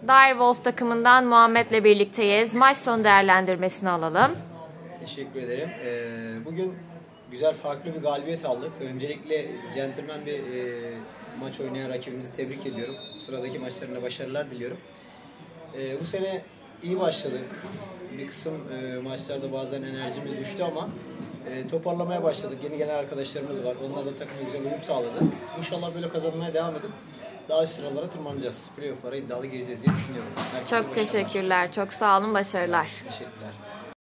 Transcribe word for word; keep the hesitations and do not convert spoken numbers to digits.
Direwolf takımından Muhammed'le birlikteyiz. Maç sonu değerlendirmesini alalım. Teşekkür ederim. Ee, bugün güzel, farklı bir galibiyet aldık. Öncelikle centilmen bir e, maç oynayan rakibimizi tebrik ediyorum. Sıradaki maçlarında başarılar diliyorum. Ee, bu sene iyi başladık. Bir kısım e, maçlarda bazen enerjimiz düştü ama e, toparlamaya başladık. Yeni gelen arkadaşlarımız var. Onlar da takıma güzel uyum sağladı. İnşallah böyle kazanmaya devam edip daha üst sıralara tırmanacağız. Playoff'lara iddialı gireceğiz diye düşünüyorum. Herkese Çok teşekkürler. Çok sağ olun. Başarılar. Teşekkürler.